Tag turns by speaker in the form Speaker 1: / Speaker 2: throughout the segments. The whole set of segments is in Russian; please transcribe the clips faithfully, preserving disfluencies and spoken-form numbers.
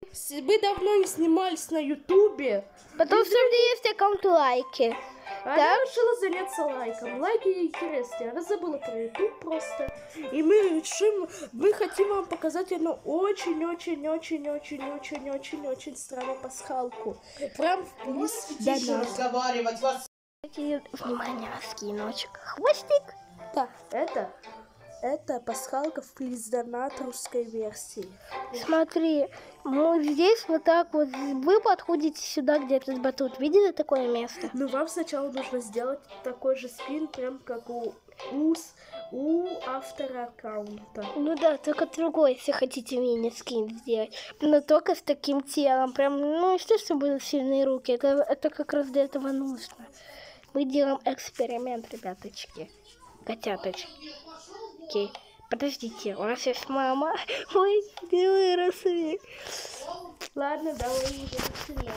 Speaker 1: Мы давно не снимались на ютубе.
Speaker 2: Потому что у меня есть аккаунт лайки.
Speaker 1: А
Speaker 2: да?
Speaker 1: я решила заняться лайком. Лайки интереснее. Я забыла про ютуб просто. И мы решим, мы хотим вам показать одну очень-очень-очень-очень-очень-очень-очень странную пасхалку. Прям вниз до нас.
Speaker 2: Внимание, скиночек. Хвостик.
Speaker 1: Да, это, это пасхалка в плиздонаторской версии.
Speaker 2: Смотри, вот здесь вот так вот, вы подходите сюда, где этот батут. Видели такое место?
Speaker 1: Ну, вам сначала нужно сделать такой же скин, прям как у, у, у автора аккаунта.
Speaker 2: Ну да, только другой, если хотите мини-скин сделать. Но только с таким телом. Прям, ну, естественно, будут сильные руки. Это, это как раз для этого нужно. Мы делаем эксперимент, ребяточки. Котяточки. Окей. Подождите, у нас есть мама. Ой, где выросли.
Speaker 1: Ладно, давай идем сюда.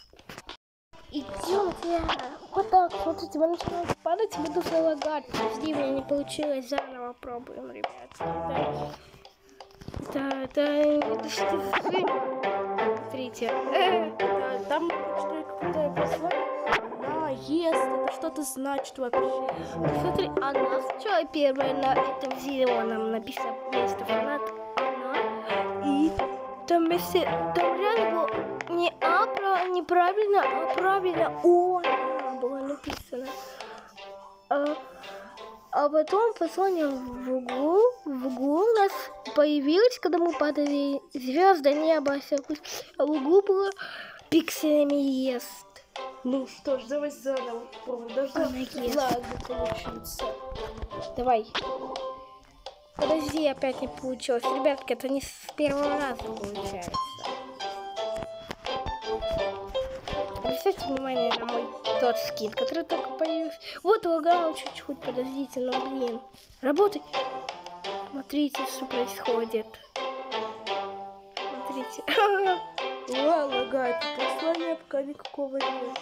Speaker 2: Идемте. Вот так, смотрите, вы начинаете падать, вы должны лагать. Подожди, у меня не получилось. Заново пробуем, ребят. Да, да, это что? Смотрите.
Speaker 1: Да, там что какое-то послание. Она ест, это что-то значит вообще.
Speaker 2: Смотри, она сначала первая на этом зеленом написано место фанат. Она. И там вместе, там реально было не А, неправильно, а правильно О, она было написано. А, а потом послание в углу, в углу у нас появилось, когда мы падали, звезды, небо, всякую. А в углу было пикселями ест.
Speaker 1: Ну что ж, давай заново попробуем. Должна ладно получиться.
Speaker 2: Давай. Подожди, опять не получилось. Ребятки, это не с первого раза получается. Обращайте внимание на мой тот скин, который только появился. Вот лагал чуть-чуть, подождите, но блин. Работай. Смотрите, что происходит. Смотрите.
Speaker 1: Ла, лагает. Послания пока никакого нет.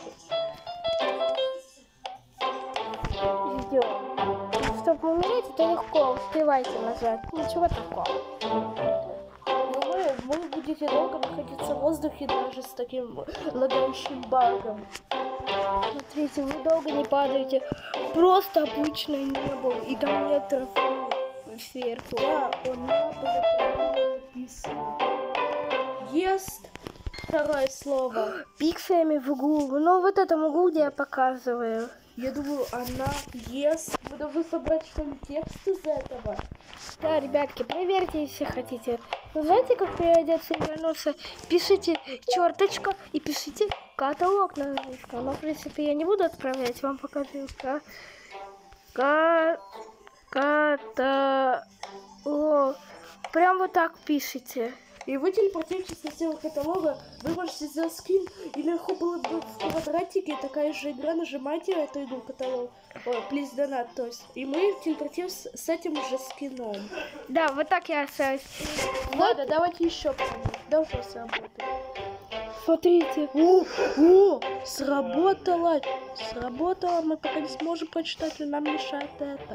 Speaker 2: Ждем. Чтобы умереть, это легко. Успевайте назад. Ничего такого.
Speaker 1: Вы, вы будете долго находиться в воздухе даже с таким лагающим багом.
Speaker 2: Смотрите, вы долго не падаете. Просто обычное небо. И там нет трофеев сверху.
Speaker 1: Да, он не было написано. Ест. Второе слово.
Speaker 2: Пикселями в углу. Ну, вот этом углу, где я показываю.
Speaker 1: Я думаю, она ест. Мы должны собрать что-нибудь текст из этого.
Speaker 2: Да, ребятки, проверьте, если хотите. Вы знаете, как переодеться и вернуться? Пишите черточка и пишите каталог на английском. Но, в принципе, я не буду отправлять, вам покажу. Ка... Ка... Каталог. Прям вот так пишите.
Speaker 1: И вы телепортируетесь на тему каталога, вы можете сделать скин, и наверху было бы в квадратике такая же игра, нажимайте эту игру каталог, please donate, то есть, и мы телепортируемся с этим же скином.
Speaker 2: Да, вот так я осталась.
Speaker 1: Ладно, вот. Давайте еще помню. Должно сработать.
Speaker 2: Смотрите.
Speaker 1: О, о, сработало, сработало, мы пока не сможем прочитать, но нам мешает это.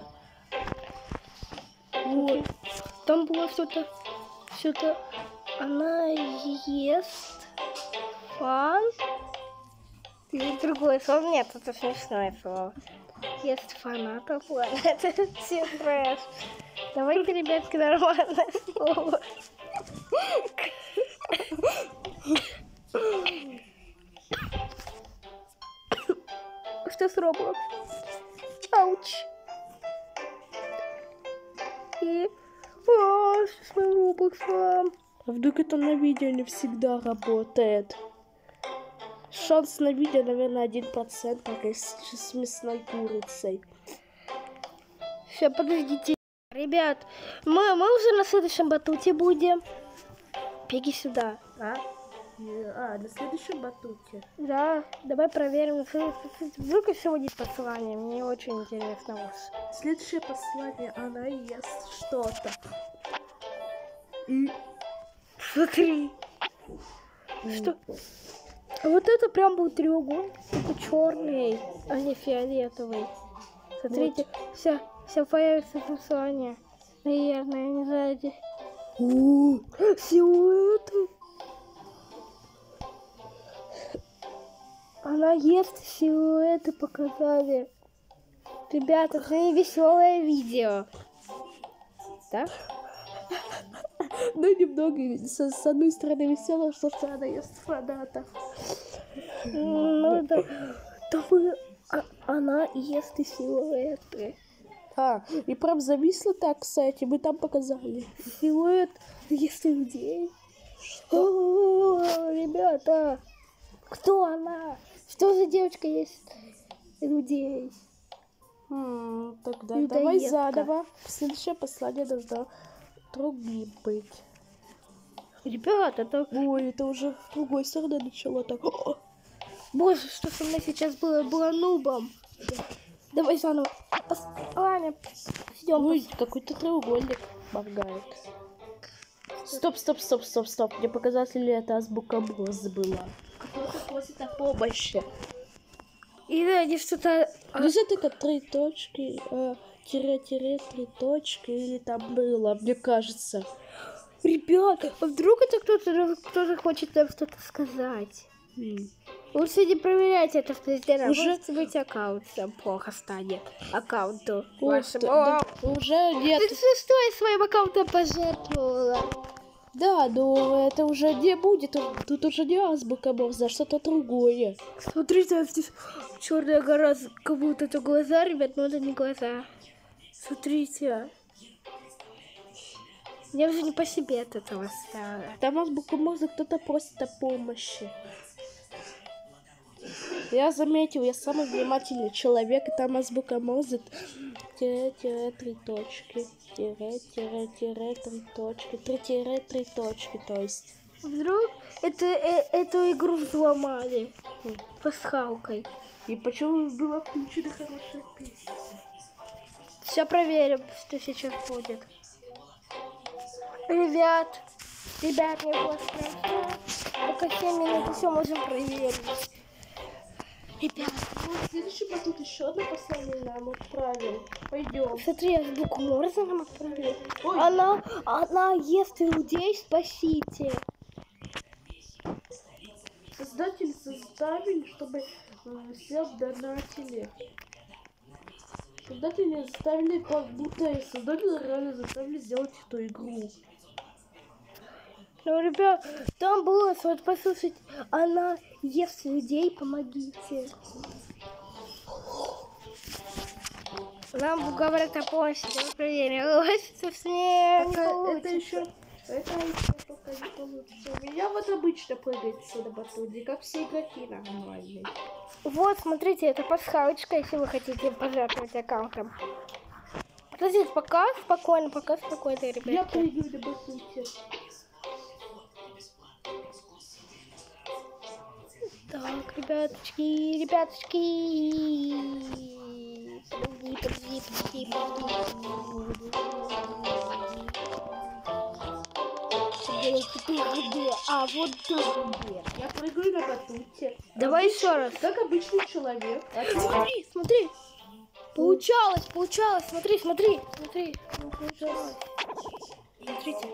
Speaker 2: Вот. Там было что-то, что-то. Она ест фан. Или другое слово. Нет, это смешное слово. Ест фанатов. Ладно, это все трэш. Давайте, ребятки, нормальное слово. Что с Roblox? Ауч. И... О, что с моим Roblox?
Speaker 1: А вдруг это на видео не всегда работает? Шанс на видео, наверное, один процент, как и с мясной курицей.
Speaker 2: Все, подождите. Ребят, мы, мы уже на следующем батуте будем. Беги сюда.
Speaker 1: А? А, на следующем батуте.
Speaker 2: Да, давай проверим. Вдруг еще будет послание. Мне очень интересно вас.
Speaker 1: Следующее послание, она ест что-то. И...
Speaker 2: Смотри. Что? Вот это прям был треугольник. Это черный, а не фиолетовый. Смотрите, вот. вся, вся появится послание. Наверное, не сзади.
Speaker 1: О,
Speaker 2: силуэты. Она ест, силуэты показали. Ребята, это не веселое видео. Да?
Speaker 1: Ну, немного, с, с одной стороны, весело, что она ест фанатов.
Speaker 2: Ну, да. Да вы... А, она ест и силуэты.
Speaker 1: А, и прям зависла так, кстати, мы там показали.
Speaker 2: Силуэт ест людей. О, ребята, кто она? Что за девочка ест людей?
Speaker 1: М, тогда
Speaker 2: Людоедка.
Speaker 1: давай заново. Следующее послание должно другим быть.
Speaker 2: Ребята, это...
Speaker 1: Ой, это уже с другой стороны начало так. О!
Speaker 2: Боже, что со мной сейчас было? Было нубом. Давай заново. Пос- Аня, идем.
Speaker 1: Ой, какой-то треугольник моргает. Стоп, стоп, стоп, стоп, стоп. Мне показалось, ли это азбука Морзе была? Кто-то просит о помощи.
Speaker 2: Или они что-то...
Speaker 1: Ну, это как три точки, э, тире-тире, три точки, или там было, мне кажется.
Speaker 2: Ребята, а вдруг это кто-то кто хочет нам что-то сказать?
Speaker 1: М.
Speaker 2: Лучше не проверяйте это в Твиттере.
Speaker 1: Уже-
Speaker 2: Может быть, аккаунт там плохо станет. Аккаунту
Speaker 1: Ох
Speaker 2: вашему.
Speaker 1: ты, да, уже нет.
Speaker 2: Ты что я своим аккаунтом пожертвовала?
Speaker 1: Да, но это уже не будет. Тут уже не азбука Морзе, а что-то другое.
Speaker 2: Смотрите, здесь черная гора, как будто это глаза, ребят, но это не глаза. Смотрите. Мне уже не по себе от этого стало.
Speaker 1: Там азбука Морзе кто-то просит о помощи. Я заметил, я самый внимательный человек, и там азбука Морзе. Тире-тире, три точки. Тире-тире-тире, три точки. Три-тире, три точки, то есть.
Speaker 2: Вдруг это, э, эту игру взломали пасхалкой.
Speaker 1: И почему была включена хорошая песня?
Speaker 2: Все проверим, что сейчас будет. Ребят, ребят, мне было страшно. Пока семь минут, все можем проверить. Ребят,
Speaker 1: Ну, следующий батут еще одно послание нам отправил. Пойдем.
Speaker 2: смотри, азбуку Морзе нам отправили.
Speaker 1: Ой.
Speaker 2: Она, она ест людей, спасите.
Speaker 1: Создатели составили, чтобы э, все донатили. Создатели заставили, как будто и создатели реально заставили сделать эту игру.
Speaker 2: Ну, ребят, там было, вот послушайте, она ест людей, помогите. Нам говорят о помощи, мы проверим. Совсем не
Speaker 1: Это, это
Speaker 2: получится.
Speaker 1: еще, это еще пока не получится. У меня вот обычно прыгается на батуте, как все игроки нормальные.
Speaker 2: Вот, смотрите, это пасхалочка, если вы хотите пожертвовать аккаунтом. Подождите, пока спокойно, пока спокойно, ребята.
Speaker 1: Я прыгаю на батуте.
Speaker 2: Так, ребяточки, ребяточки. Подожди, подожди, подожди, подожди. А вот тут где?
Speaker 1: Я прыгаю на батуте.
Speaker 2: Давай еще раз.
Speaker 1: Как обычный человек.
Speaker 2: Смотри, смотри. Получалось, получалось. Смотри, смотри, смотри. Ну, получалось. Смотрите.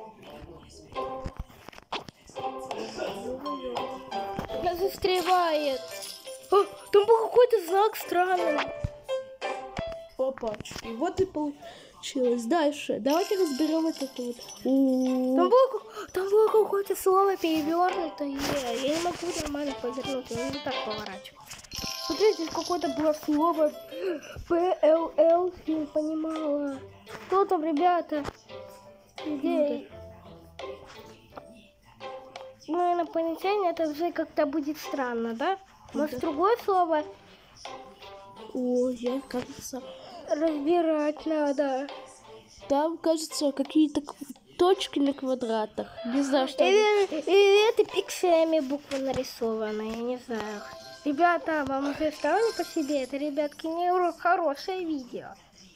Speaker 2: Она застревает. А, там был какой-то знак странный.
Speaker 1: Опачки. Вот и получилось. Дальше. Давайте разберем этот вот. У-
Speaker 2: Там было, там было какое-то слово перевернутое. Я не могу нормально повернуть, я не так поворачиваю. Смотрите, здесь какое-то было слово П Л Л, не понимала. Что там, ребята? Где? Ну, инопланетяне, это уже как-то будет странно, да? Может,
Speaker 1: Да.
Speaker 2: другое слово
Speaker 1: Ой, я, кажется,
Speaker 2: разбирать надо.
Speaker 1: там, кажется, какие-то к- точки на квадратах. Не знаю, что они.
Speaker 2: Или, или это пикселями буквы нарисованы, я не знаю. Ребята, вам уже стало не по себе? Это, ребятки, не уро- хорошее видео.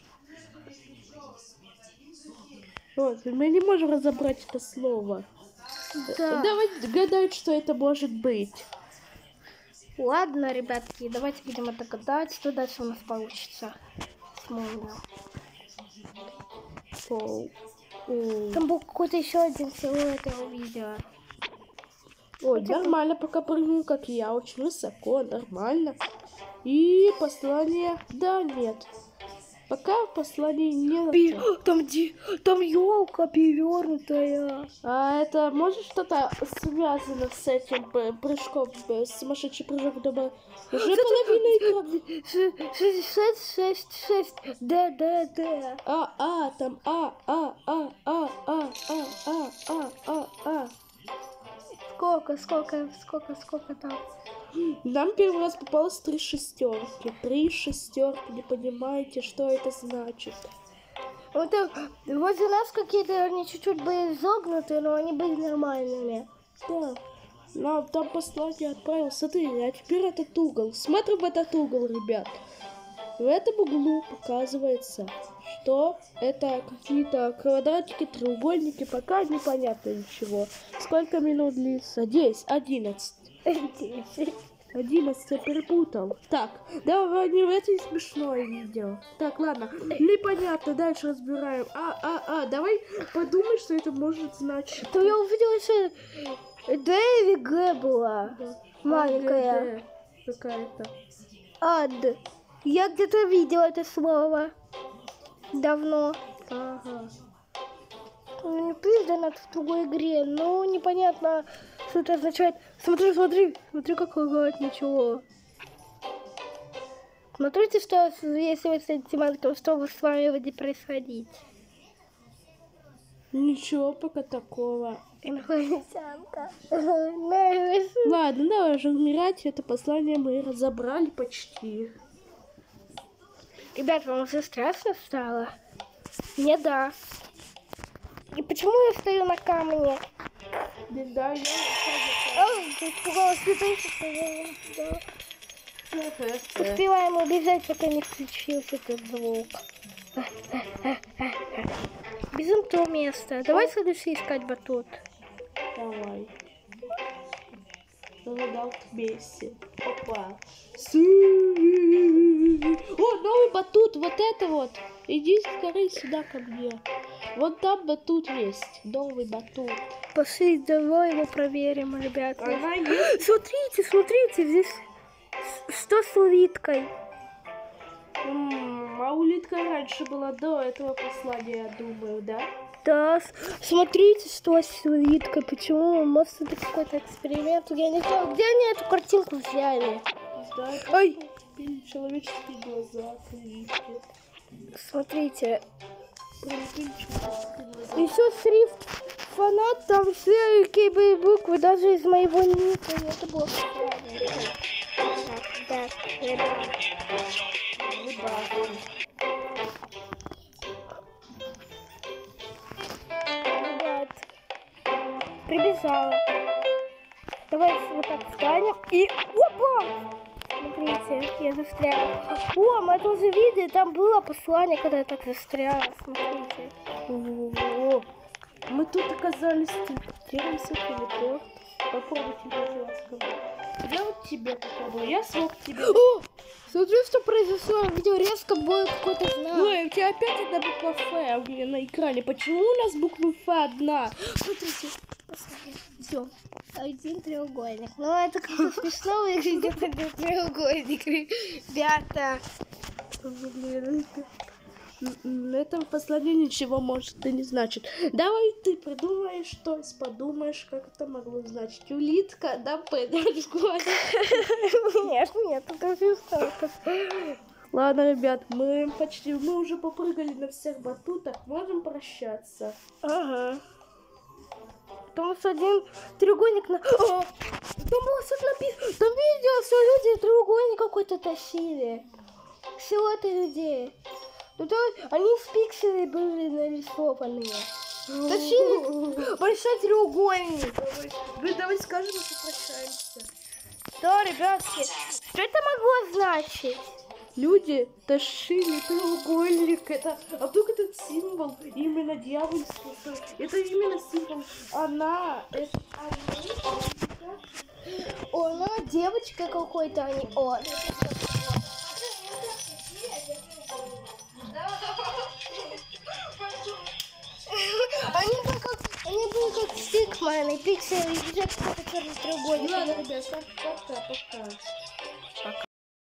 Speaker 1: Вот, мы не можем разобрать это слово.
Speaker 2: Да.
Speaker 1: Давай гадать, что это может быть.
Speaker 2: Ладно, ребятки, давайте будем это гадать, что дальше у нас получится. Смотрим.
Speaker 1: Оу. Оу.
Speaker 2: Там был какой-то еще один силуэт, я увидела.
Speaker 1: Ой, нормально, пока прыгну, как я, очень высоко, нормально. И послание, да, нет. Пока послание не...
Speaker 2: Пи- Там, ди- там елка перевернутая.
Speaker 1: А это может что-то связано с этим э, прыжком, э, сумасшедший прыжок дома? Уже половина экрана.
Speaker 2: Шесть, шесть, шесть. Да, да, да.
Speaker 1: А, а, там, а, а, а, а, а, а, а, а, а, а.
Speaker 2: Сколько, сколько, сколько, сколько там?
Speaker 1: Нам первый раз попалось три шестерки. Три шестерки, не понимаете, что это значит?
Speaker 2: Вот там, возле нас какие-то, они чуть-чуть были изогнуты, но они были нормальными.
Speaker 1: Да. Нам там послание отправил. Смотри, а теперь этот угол. Смотрим в этот угол, ребят. В этом углу показывается, что это какие-то квадратики, треугольники. Пока непонятно ничего. Сколько минут длится? десять, одиннадцать. одиннадцать я перепутал. Так, давай не в это смешное видео. Так, ладно. Непонятно, дальше разбираем. А, а, а, давай подумай, что это может значить.
Speaker 2: То я увидела, что Д или Г была.
Speaker 1: Да.
Speaker 2: Маленькая.
Speaker 1: А, Г, Д какая-то.
Speaker 2: Ад. Я где-то видела это слово. Давно.
Speaker 1: Ага.
Speaker 2: Ну, не признано в другой игре, но непонятно, что это означает. Смотри, смотри, смотри, как лагает ничего. Смотрите, что если вы с этим, что вы с вами будет происходить.
Speaker 1: Ничего пока такого.
Speaker 2: Инопланетянка.
Speaker 1: Ладно, давай же умирать. Это послание мы разобрали почти.
Speaker 2: Ребят, вам уже страшно стало? Мне да. И почему я стою на камне?
Speaker 1: Да, я...
Speaker 2: Ой, ты испугалась, ты тоже стояла. Успеваем убежать, пока не включился этот звук. Бежим в то место. Давай следующий искать батут.
Speaker 1: Давай. Загадал вместе. Опа. О, новый батут, вот это вот. Иди скорее сюда ко мне. Вот там батут есть. Новый батут.
Speaker 2: Пошли, давай его проверим, ребята.
Speaker 1: Она есть.
Speaker 2: Смотрите, смотрите, здесь что с улиткой?
Speaker 1: М-м, а улитка раньше была до этого послания, я думаю, да?
Speaker 2: Да, с- смотрите, что с улиткой. Почему? Может, это какой-то эксперимент? Я не знаю, где они эту картинку взяли?
Speaker 1: Да,
Speaker 2: Ой.
Speaker 1: человеческие глаза, улитки.
Speaker 2: Смотрите.
Speaker 1: Прям человеческие глаза.
Speaker 2: Еще шрифт фанат, там все какие буквы, даже из моего ника. и Это было странно. Так, так, ребят, прибежала. Давай вот так встанем и... Опа! Смотрите, я застряла. О, мы это уже видели, там было послание, когда я так застряла. Смотрите.
Speaker 1: О, мы тут оказались телепортируемся, телепорт. Попробуйте, пожалуйста. Я вот тебе попробую, я смог тебе.
Speaker 2: О, смотри, что произошло. Я видел резко бой какой-то знак.
Speaker 1: Ой, у тебя опять одна буква Ф у меня на экране. Почему у нас буква Ф одна?
Speaker 2: Смотрите, посмотрите. Все. Один треугольник. Ну, это как-то смешно выглядит, один треугольник. Ребята.
Speaker 1: Блин, на этом послании ничего может и не значит. Давай ты придумаешь что подумаешь, как это могло значить. Улитка, да, пойдешь в школе.
Speaker 2: Нет, нет, это смешно.
Speaker 1: Ладно, ребят, мы почти, мы уже попрыгали на всех батутах, можем прощаться.
Speaker 2: Ага. Потому что один треугольник на... О! Там было что-то написано. Там видео, что люди треугольник какой-то тащили. Силуэты людей. Ну, то они из пикселей были нарисованы. Тащили большой треугольник.
Speaker 1: Вы давай скажем, что прощаемся.
Speaker 2: Да, ребятки, что это могло значить?
Speaker 1: Люди тащили треугольник. Это, а вдруг этот символ именно дьявольский? Это именно символ. Она, это она.
Speaker 2: О, она девочка какой-то, они... О, они, как, они были как стик смайлы, пиксели, и где-то черный треугольник.
Speaker 1: Ладно, ребят, пока-пока.